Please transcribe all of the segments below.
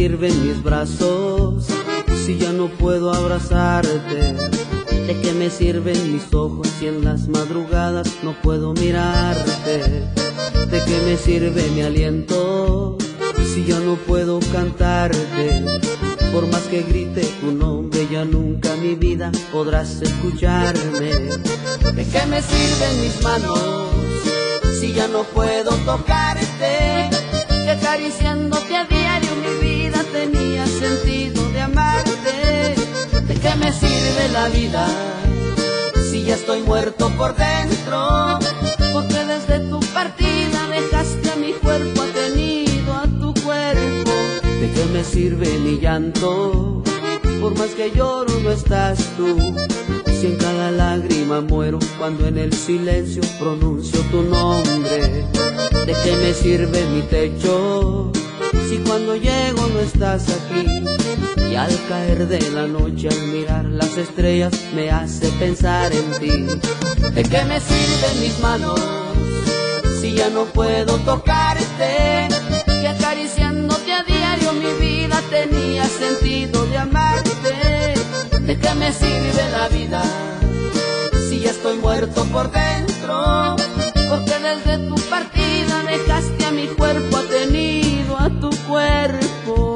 sirven mis brazos si ya no puedo abrazarte? ¿De qué me sirven mis ojos si en las madrugadas no puedo mirarte? ¿De qué me sirve mi aliento si ya no puedo cantarte? Por más que grite tu nombre, ya nunca mi vida podrás escucharme. ¿De qué me sirven mis manos si ya no puedo tocarte? Que acariciándote a diario mi vida tenía sentido de amarte. ¿De qué me sirve la vida si ya estoy muerto por dentro? Porque desde tu partida dejaste a mi cuerpo atenido a tu cuerpo. ¿De qué me sirve mi llanto? Por más que lloro no estás tú. Si en cada lágrima muero cuando en el silencio pronuncio tu nombre. ¿De qué me sirve mi techo si cuando llego no estás aquí? Y al caer de la noche, al mirar las estrellas, me hace pensar en ti. ¿De qué me sirven mis manos si ya no puedo tocarte? Que acariciándote a diario mi vida tenía sentido de amarte. ¿De qué me sirve la vida si ya estoy muerto por dentro? Porque desde tu partida dejaste a mi cuerpo atenido a tu cuerpo.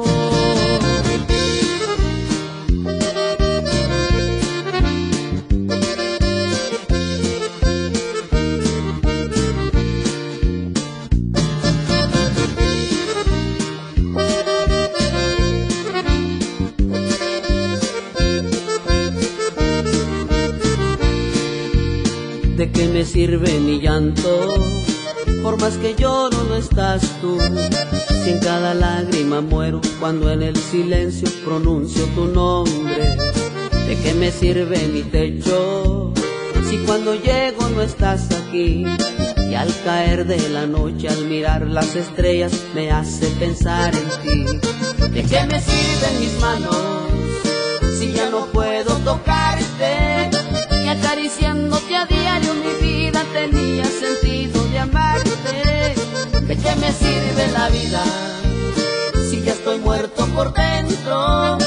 ¿De qué me sirve mi llanto? Por más que lloro no estás tú. Si en cada lágrima muero cuando en el silencio pronuncio tu nombre. ¿De qué me sirve mi techo si cuando llego no estás aquí? Y al caer de la noche, al mirar las estrellas, me hace pensar en ti. ¿De qué me sirven mis manos si ya no puedo tocarte? Y acariciándote a diario mi vida tenía sentido de amarte. ¿De qué me sirve la vida si ya estoy muerto por dentro?